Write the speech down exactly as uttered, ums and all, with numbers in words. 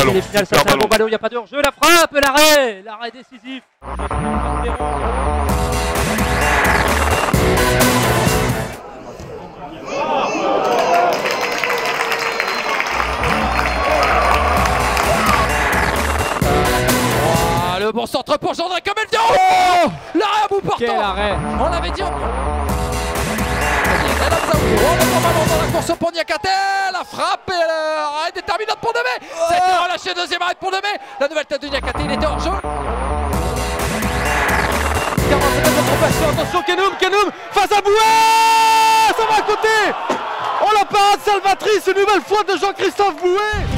ballon. Les finales, ça Super c'est un bon ballon. ballon, il n'y a pas de hors-jeu, la frappe, l'arrêt, l'arrêt décisif. Ah, le bon centre pour Gendrin comme elle dit. Oh, l'arrêt à bout portant. Quel arrêt. On l'avait dit. On le ballon dans la course pour Niakate, la frappe et l'arrêt déterminante pour Demey. C'était relâché, deuxième arrêt pour Demey. La nouvelle tête de Niakate, il était hors jeu. Attention Kenoum, Kenoum face à Boué. Ça va à côté. Oh la parade salvatrice, une nouvelle fois de Jean-Christophe Boué.